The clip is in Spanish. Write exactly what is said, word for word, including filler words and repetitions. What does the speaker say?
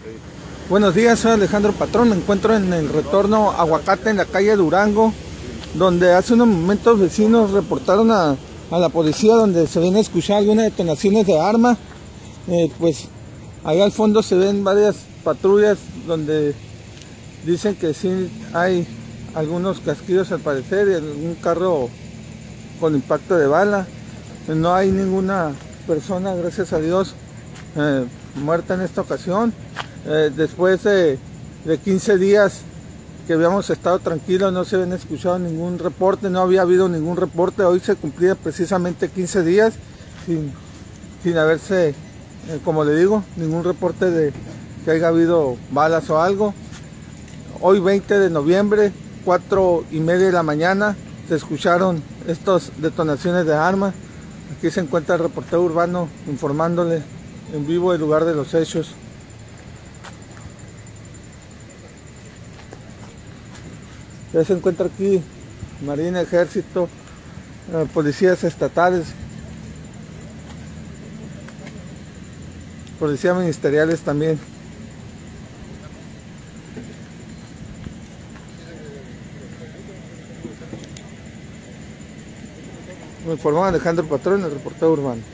Buenos días, soy Alejandro Patrón. Me encuentro en el retorno Aguacate en la calle Durango, donde hace unos momentos vecinos reportaron a, a la policía donde se ven a escuchar algunas detonaciones de arma. Eh, pues ahí al fondo se ven varias patrullas donde dicen que sí hay algunos casquillos al parecer y algún carro con impacto de bala. No hay ninguna persona, gracias a Dios, eh, muerta en esta ocasión. Eh, después de, de quince días que habíamos estado tranquilos, no se habían escuchado ningún reporte, no había habido ningún reporte. Hoy se cumplían precisamente quince días sin, sin haberse, eh, como le digo, ningún reporte de que haya habido balas o algo. Hoy veinte de noviembre, cuatro y media de la mañana, se escucharon estas detonaciones de armas. Aquí se encuentra el reportero urbano informándole en vivo el lugar de los hechos. Ya se encuentra aquí Marina, Ejército, eh, policías estatales, policías ministeriales también. Me informó Alejandro Patrón, el reportero urbano.